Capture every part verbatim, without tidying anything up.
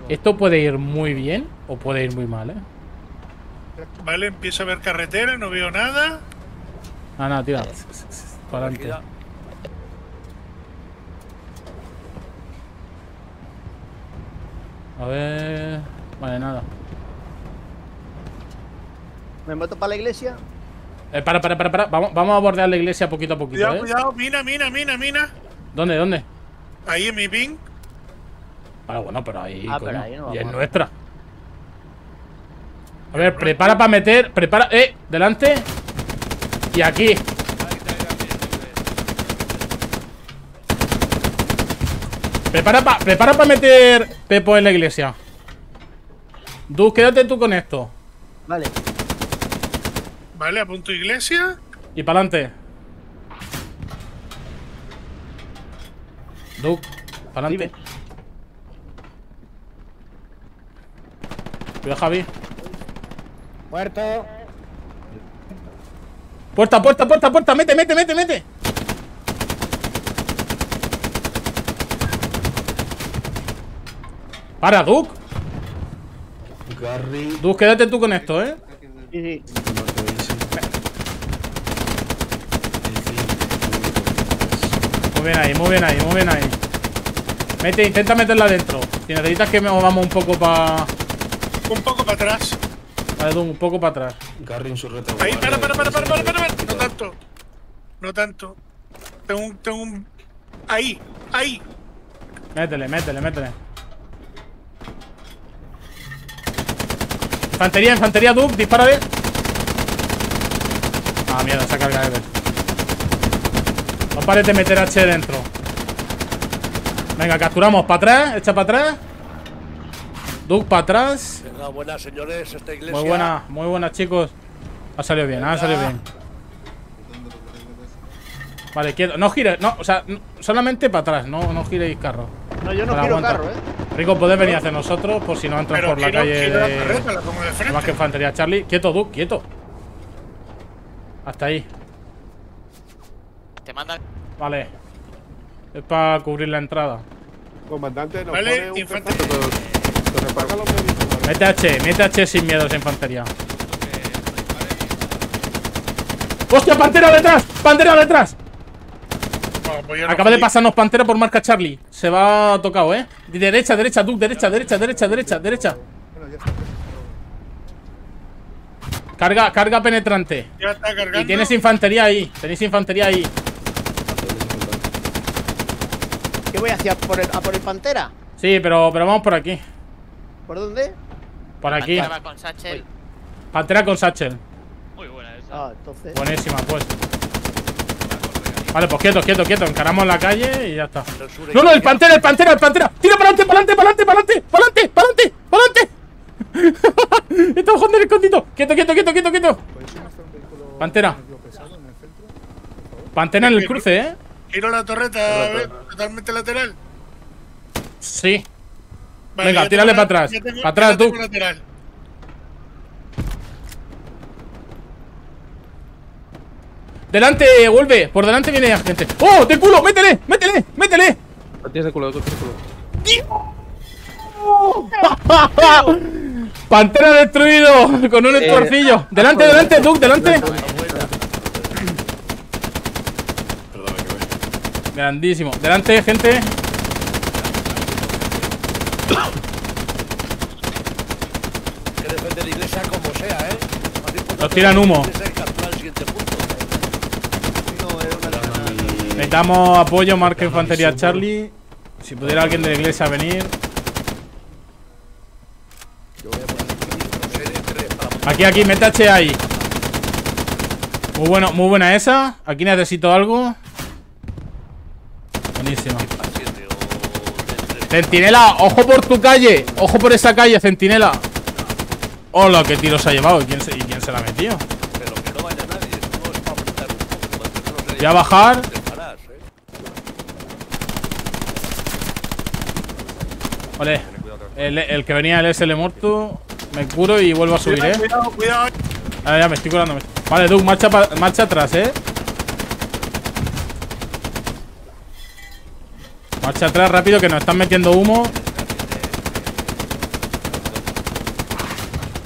Esto puede ir muy bien o puede ir muy mal, ¿eh? Vale, empiezo a ver carretera, no veo nada. Ah, no, tira. Para adelante. A ver... Vale, nada. ¿Me meto para la iglesia? Eh, para, para, para, para. Vamos, vamos a bordear la iglesia poquito a poquito, Cuidado, ¿eh? cuidado, mina, mina, mina, mina. ¿Dónde, dónde? Ahí en mi ping. Ah, bueno, pero ahí, Ah, coño, pero ahí no y es vamos. nuestra. A ver, prepara para meter. Prepara. Eh, delante. Y aquí. Prepara para prepara para meter Pepo en la iglesia. Du, quédate tú con esto. Vale. Vale, apunto iglesia. Y para adelante. Du, para adelante. Cuidado, Javi. Muerto. Puerta, puerta, puerta, puerta. Mete, mete, mete, mete. Para, Duke. Garry. Duke, quédate tú con esto, ¿eh? Sí, sí. Muy bien ahí, muy bien ahí, muy bien ahí. Mete, intenta meterla adentro. Si necesitas que nos vamos un poco para... Un poco para atrás. Vale, Duke, un poco para atrás. Garry en su retaguardia. Ahí, para, para, para, para, para, para, para. No tanto. No tanto. Tengo un, tengo un... Ahí, ahí. Métele, métele, métele. Infantería, infantería, Duke, dispárale. Ah, mierda, se ha cargado Ever. No pares de meter H dentro. Venga, capturamos para atrás, echa para atrás. Duke para atrás. Venga, buenas señores, esta iglesia. Muy buena, muy buena, chicos. Ha salido bien, ha salido bien. Vale, quieto. No gires, no, o sea, no, solamente para atrás, no, no giréis carro. No, yo no Vale, quiero aguanta. carro, eh. Rico, podés venir hacia nosotros por si no entran Pero por la quiero, calle quiero la de... carreta, la pongo de frente. Más que infantería, Charlie. Quieto, Duke, quieto. Hasta ahí. Te mandan. Vale. Es para cubrir la entrada. Comandante, nos Vale, pone un infantería. perfecto. Paga los médicos, ¿vale? Mete H, mete H sin miedo esa infantería. ¡Hostia, pantera detrás! ¡Pantera detrás! Bueno, pues yo no Acaba de fui. pasarnos pantera por marca Charlie. Se va tocado, ¿eh? Derecha, derecha, Duke, derecha, derecha, derecha, derecha, derecha. Bueno, ya está. Carga, carga penetrante. Ya está cargando. Y tienes infantería ahí. Tenéis infantería ahí. ¿Qué voy hacia por el, a por el Pantera? Sí, pero, pero vamos por aquí. ¿Por dónde? Por aquí. Pantera va con Satchel. Pantera con Satchel. Muy buena esa. Ah, entonces. Buenísima, pues. Vale, pues quieto, quieto, quieto. Encaramos la calle y ya está. No, no, el pantera, el pantera, el pantera. Tira para adelante, para adelante, para adelante, para adelante, para adelante, para adelante, para adelante. Está bajando el escondito. Quieto, quieto, quieto, quieto, quieto. Pantera. Pantera en el cruce, ¿eh? Giro la torreta, a ver, totalmente lateral. Sí. Vale, Venga, ya tírale tengo para la- atrás. ya tengo- Para atrás, ya la tengo tú. lateral. Delante, vuelve. Por delante viene gente. ¡Oh, de culo! ¡Métele! ¡Métele! ¡Métele! Tienes de culo, tienes de culo. Pantera destruido con un estorcillo. Delante, delante, Duke, delante. Grandísimo. Delante, gente. Que defender la iglesia como sea, ¿eh? Más importante Nos tiran humo. es el capturar el siguiente punto. No, era una línea. Necesitamos apoyo, marca infantería Charlie. Si pudiera alguien de la iglesia venir. Aquí, aquí, mete H ahí. Muy bueno, muy buena esa. Aquí necesito algo. Buenísima. Centinela, ojo por tu calle. Ojo por esa calle, Centinela. Hola, qué tiro se ha llevado. ¿Y quién se, y quién se la ha metido? Pero que no vaya nadie, esto no es para apretar un poco. mantenernos Voy a bajar. preparados, ¿eh? Vale. El, el que venía el S L muerto. Me curo y vuelvo a subir, eh. Cuidado, cuidado. Ah, ya me estoy curando. me- Vale, Duke, marcha, pa- marcha atrás, eh. Marcha atrás rápido que nos están metiendo humo.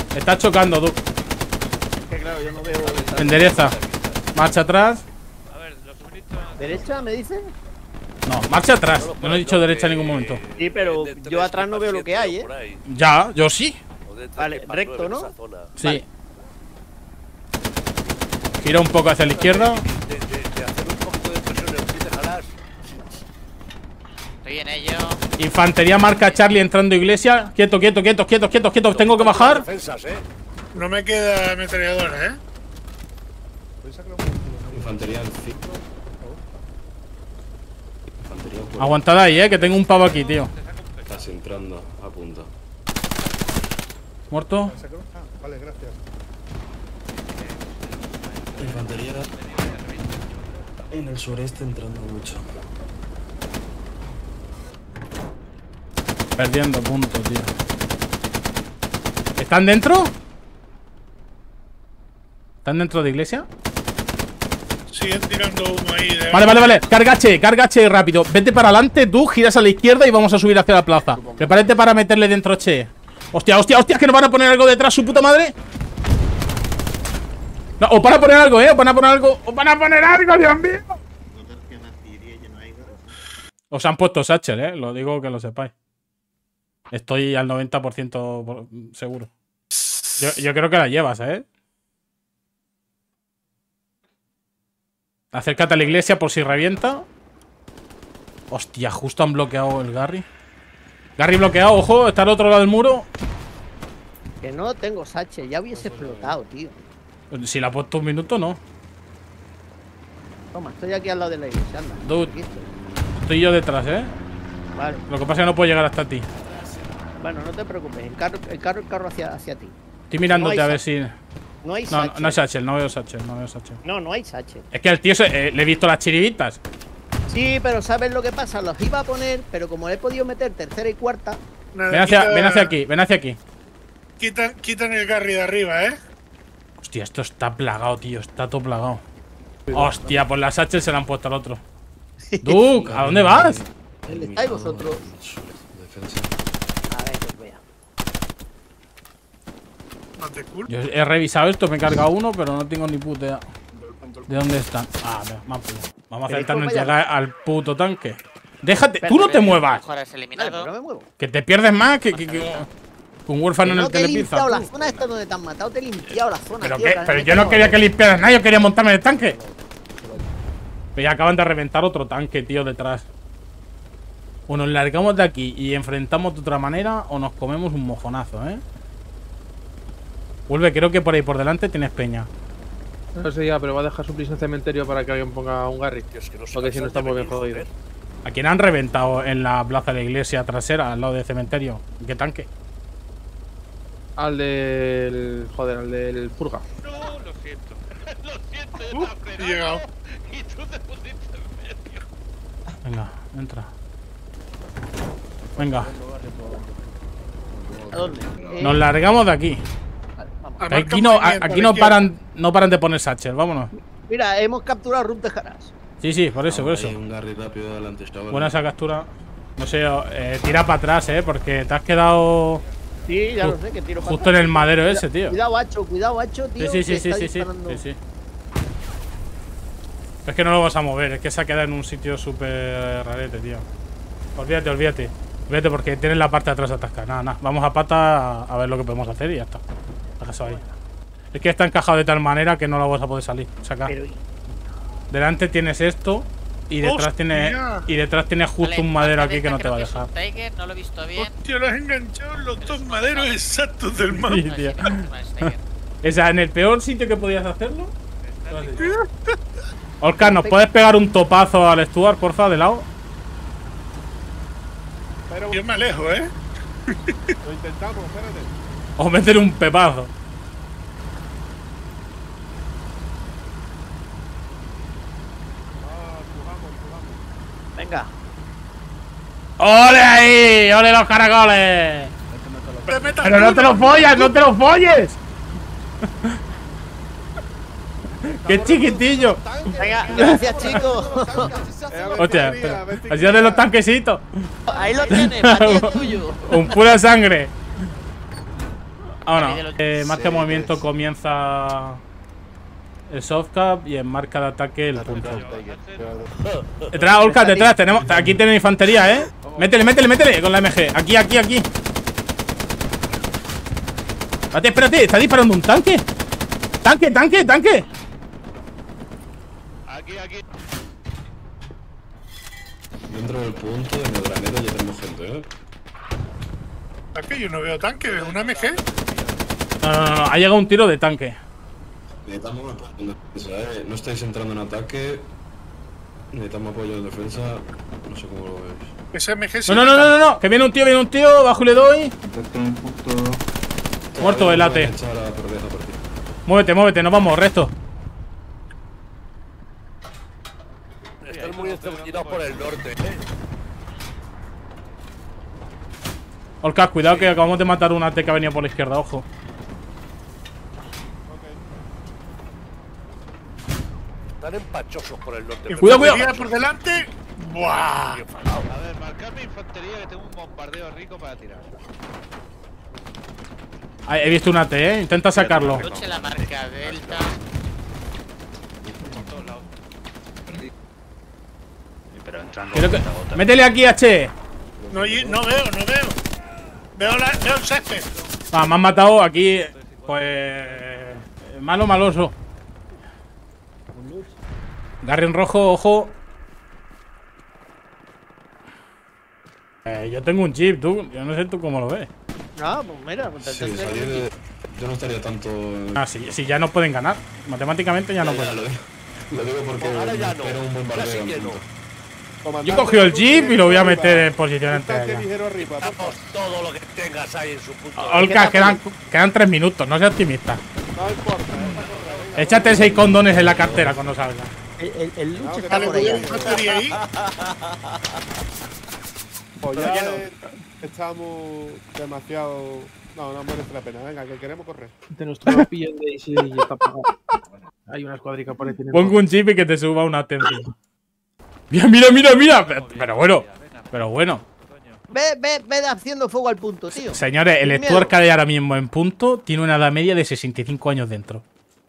Está chocando, tú. Que claro, yo no veo. Endereza. Marcha atrás. A ver, los suministros. ¿Derecha me dice? No, marcha atrás. Yo no he dicho derecha en ningún momento. Sí, pero yo atrás no veo lo que hay, ¿eh? Ya, yo sí. Vale, recto, ¿no? Sí. Vale. Gira un poco hacia la izquierda. De, de, de hacer un poquito de presión en el pie de jalar. Estoy en ello. Infantería marca Charlie entrando iglesia. Quieto, quieto, quieto, quieto, quieto, quieto. Tengo que bajar. Defensas, ¿eh? No me queda ametralladora, ¿eh? Infantería al cinco. Infantería por... Aguantad ahí, eh, que tengo un pavo aquí, tío. Estás entrando, a punto. Muerto. Vale, gracias. Infantería en el sureste entrando mucho. Perdiendo puntos, tío. ¿Están dentro? ¿Están dentro de iglesia? Siguen tirando humo ahí. De... Vale, vale, vale. Cargache, cargache rápido. Vete para adelante, tú giras a la izquierda y vamos a subir hacia la plaza. Prepárate para meterle dentro, che. Hostia, hostia, hostia, que nos van a poner algo detrás, su puta madre. No, os van a poner algo, eh. Os van a poner algo. Os van a poner algo, Dios mío. Os han puesto Satchel, eh. Lo digo que lo sepáis. Estoy al noventa por ciento seguro. Yo, yo creo que la llevas, eh. Acércate a la iglesia por si revienta. Hostia, justo han bloqueado el Garry. Garry bloqueado, ojo, está al otro lado del muro. Que no tengo Sache, ya hubiese explotado, tío. Si la ha puesto un minuto, no. Toma, estoy aquí al lado de la iglesia, anda. Dude. Aquí estoy. Estoy yo detrás, eh. Vale. Lo que pasa es que no puedo llegar hasta ti. Bueno, no te preocupes, el carro, el carro, el carro hacia, hacia ti. Estoy mirándote No hay a ver si. No hay No, Sache. no es Satchel, no veo Satchel, no veo Satchel. No, no hay Sache. Es que al tío se, eh, le he visto las chiribitas. Sí, pero ¿sabes lo que pasa? Los iba a poner, pero como le he podido meter tercera y cuarta. Nada, Ven hacia, quita- ven hacia aquí, ven hacia aquí. Quitan, quitan el Garry de arriba, ¿eh? Hostia, esto está plagado, tío, está todo plagado. Hostia, pues las Satchel se la han puesto al otro. Duke, ¿a dónde vas? ¿Dónde estáis vosotros? Defensa. A ver, que os vea. No te culpo. Yo he revisado esto, me he cargado uno, pero no tengo ni puta idea de dónde están. Ah, mira, más puto. Vamos a ¿Queréis acercarnos en que os vaya? llegar al puto tanque. Déjate, tú no te muevas. Mejor es Vale, eliminado. pero no me muevo. Que te pierdes más que, que, que un huérfano Que en no el te he telepizza. limpiado la zona esta donde te han matado, te he limpiado la zona. Pero, tío, qué, que pero me yo no tengo- quería que limpiaras nada, yo quería montarme en el tanque. Pero ya acaban de reventar otro tanque, tío, detrás. O nos largamos de aquí y enfrentamos de otra manera, o nos comemos un mojonazo, ¿eh? Vuelve, creo que por ahí por delante tienes peña. No sé ya, pero va a dejar su prisa en cementerio para que alguien ponga un Garry. Dios, que no sé Porque si no dónde estamos bien venir, jodidos. joder. ¿A quién han reventado en la plaza de la iglesia trasera, al lado del cementerio? ¿En qué tanque? Al del. Joder, al del Purga. No, lo siento. Lo siento, yo te He llegado. Y tú te pusiste en medio. Venga, entra. Venga, ¿A dónde? Eh, nos largamos de aquí. vale, vamos. A Que marca Aquí no, a- movimiento, aquí a no la izquierda. paran, no paran de poner Satchel, vámonos. Mira, hemos capturado Room de Haras. Sí, sí, por eso, por eso. Hay un Garry rápido adelante, chaval. Buena esa captura. No sé, eh, tira para atrás, eh, porque te has quedado Sí, ya Ju- lo sé, que tiro para justo en atrás. el madero ese, tío. Cuidado, Hacho, cuidado, Hacho, Sí, tío. sí, que sí, sí, está sí, sí, disparando. sí, sí. Es que no lo vas a mover, es que se ha quedado en un sitio súper rarete, tío. Olvídate, olvídate. Olvídate porque tienes la parte de atrás atascada. Nada, nada. Vamos a pata a, a ver lo que podemos hacer y ya está. Deja eso ahí. Es que está encajado de tal manera que no lo vas a poder salir. Sacar. Pero, Delante tienes esto y detrás ¡Hostia! tienes y detrás tienes justo Vale, un madero marca aquí que no esta, te va a creo es dejar. un Tiger, no lo he visto bien. Hostia, lo has enganchado en los dos maderos exactos del mapa. Sí, No, tío. sí, no, no es Tiger. O sea, en el peor sitio que podías hacerlo. Olcar, ¿nos puedes pegar un topazo al Stuart, porfa, de lado? Pero Yo me alejo, ¿eh? lo intentamos, espérate. O meter un pepazo. Ah, empujamos, empujamos. venga. ¡Ole ahí! ¡Ole los caracoles! Te metas ¡Pero no tú, te lo follas! ¡No te lo folles! ¡Qué chiquitillo! Venga, gracias, chicos. Hostia, espera. Así de los tanquecitos. Ahí lo tienes, para ti es tuyo. Un pura sangre. Ahora, eh, marca de movimiento comienza el softcap y en marca de ataque el punto. Detrás, Olka, detrás, tenemos. Aquí tiene infantería, eh. Métele, métele, métele con la M G. Aquí, aquí, aquí. Espérate, espérate, está disparando un tanque. Tanque, tanque, tanque. Aquí, aquí. Dentro del punto de Medranero ya tenemos gente, ¿eh? Aquí yo no veo tanque, veo una M G. No, no, no, no, ha llegado un tiro de tanque. Necesitamos apoyo en defensa, ¿eh? No estáis entrando en ataque. Necesitamos apoyo en defensa. No sé cómo lo veis. Esa M G No, no, no, no, no, no, que viene un tío, viene un tío, bajo y le doy. Muerto el A T. Muévete, muévete, nos vamos, resto. Están muy exterminados por el norte, eh. Olka, cuidado que acabamos de matar un A T que ha venido por la izquierda, ojo. Están empachosos por el norte. Cuidado, cuidado. Infantería por delante. ¡Buah! A ver, marcadme infantería que tengo un bombardeo rico para tirar. Ah, he visto un A T, eh. Intenta sacarlo. Coche la marca Delta. Por todos lados. Pero entrando. Creo que- Métele aquí, H. No, y- no veo, no veo. Veo, la, veo el césped. Ah, me han matado aquí. Pues. Malo, maloso. Garren rojo, ojo. Eh, yo tengo un chip, tú. Yo no sé tú cómo lo ves. Ah, pues mira, pues Sí, entonces- salir de... Yo no estaría tanto... Ah, si, si ya no pueden ganar. Matemáticamente ya no Ya, pueden. lo, digo, lo digo porque Ahora ya me no. espera un bombardeo. Ya sí que en no. punto. Yo he cogido el jeep y lo voy a meter en posición Un tanque entera. ligero arriba, por favor. Damos todo lo que tengas ahí en su punto. Olka, quedan, quedan tres minutos, no seas optimista. No importa, es para correr. Venga, Échate seis condones en la cartera cuando salga. El, el, el lucho No, que está dale, por Vale, ahí. voy a infantería ahí. pues ya eh, estamos demasiado. No, no merece la pena. Venga, que queremos correr. De nuestro mapillo de Daisy y está apagado. Hay una escuadrica por ahí. tiene- Pongo un chip y que te suba una atención. Mira, mira, mira, mira. Pero, pero bueno, pero bueno. Ve, ve, ve haciendo fuego al punto, tío. Señores, el Sin Stuart que hay ahora mismo en punto tiene una edad media de sesenta y cinco años dentro.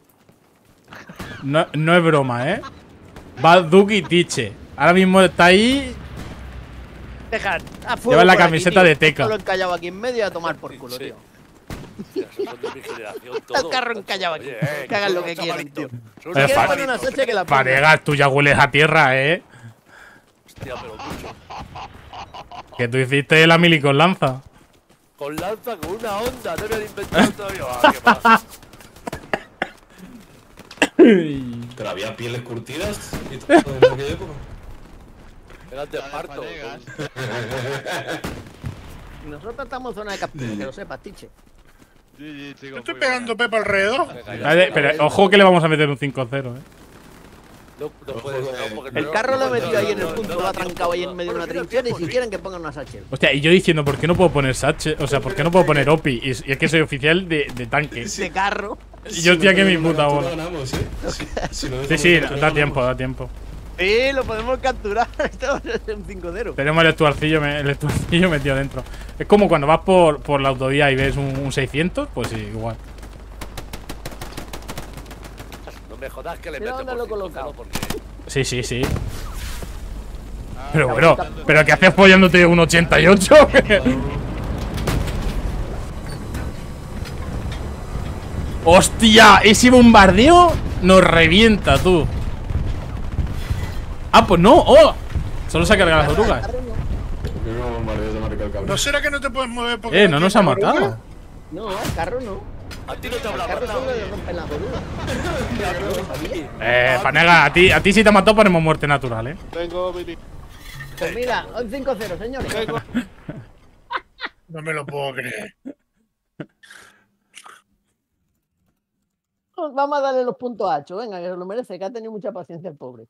No, no es broma, ¿eh? Va Duki Tiche. Ahora mismo está ahí. Deja, a fuego Lleva la por aquí, camiseta tío. de Teca. Solo encallado aquí en medio y a tomar por culo, Sí. tío. Son de mi generación El todos. carro encallado aquí. Oye, eh, Que hagan lo que son quieran, chavalitos. tío. Son Oye, ¿Quieres fa- poner una chavalitos. seche que la ponga? Paregas, tú ya hueles a tierra, ¿eh? Hostia, pero mucho. Que tú hiciste la mili con lanza. Con lanza, con una onda. No me han inventado todavía. Ah, qué pasa. Pero había pieles curtidas y todo en aquella época. Eran de parto. Nosotros estamos en zona de captura, que lo sepas, Tiche. Yo estoy pegando Pepa alrededor. Vale, pero ojo que le vamos a meter un cinco cero, ¿eh? No, no puede ser, no, porque El no- carro lo he no- metido no- ahí en el no- punto, no lo ha da tiempo. trancado ahí en medio de una Bueno, trinchera y si sí. quieren que pongan una Satchel. Hostia, y yo diciendo, ¿por qué no puedo poner Satchel? O sea, ¿por qué no puedo poner Opi? Y, y es que soy oficial de, de tanque. De carro. Y yo estoy aquí en mi puta bola. Ganamos, ¿eh? Sí, si lo Sí, dejamos sí, capturar, da tiempo, ganamos. da tiempo. Sí, lo podemos capturar. Esto es un cinco cero. Tenemos el estuarcillo, me- el estuarcillo metido dentro. Es como cuando vas por, por la autovía y ves un, un seiscientos, pues sí, igual. No me jodas que le Mira meto dónde lo he por colocado. porque... Sí, sí, sí. Pero bueno, ¿pero qué haces follándote un ochenta y ocho? ¡Hostia! Ese bombardeo nos revienta, tú. Ah, pues no. ¡Oh! Solo se ha cargado las orugas. El mismo bombardeo te marca el cable. ¿No será que no te puedes mover porque Eh, no nos ha tienes oruga? matado. No, el carro no. A ti no te habrá El carro matado. solo le rompen las orugas. Eh, Panega, a ti, a ti si te ha matado ponemos muerte natural, eh. Tengo mini. Pues mira, un cinco cero, señores. Tengo. No me lo puedo creer. Vamos a darle los puntos a Hacho. Venga, que se lo merece, que ha tenido mucha paciencia el pobre.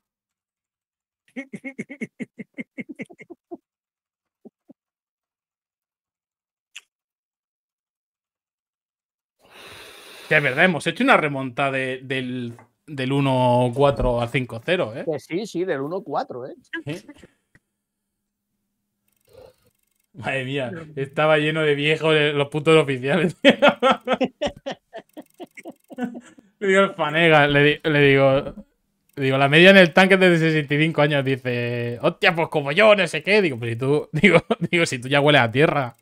Que es verdad, hemos hecho una remonta de- del, del uno cuatro al cinco cero, eh. Que sí, sí, del uno cuatro, ¿eh? Sí. Madre mía, estaba lleno de viejos los putos oficiales. Le digo al Fanega, le, di- le digo, le digo, la media en el tanque es de sesenta y cinco años. Dice, hostia, pues como yo, no sé qué. Digo, pues si tú, digo, digo, si tú ya hueles a tierra.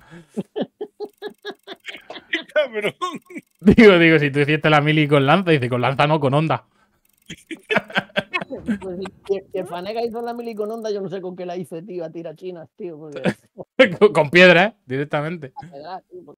Cabrón. Digo, digo, si tú hiciste la mili con lanza. Dice, con lanza no, con onda. Pues, que, que Fanega hizo la mili con onda, yo no sé con qué la hice, tío, a tirachinas, tío. Porque, con, con piedra, ¿eh? Directamente. la verdad, tío,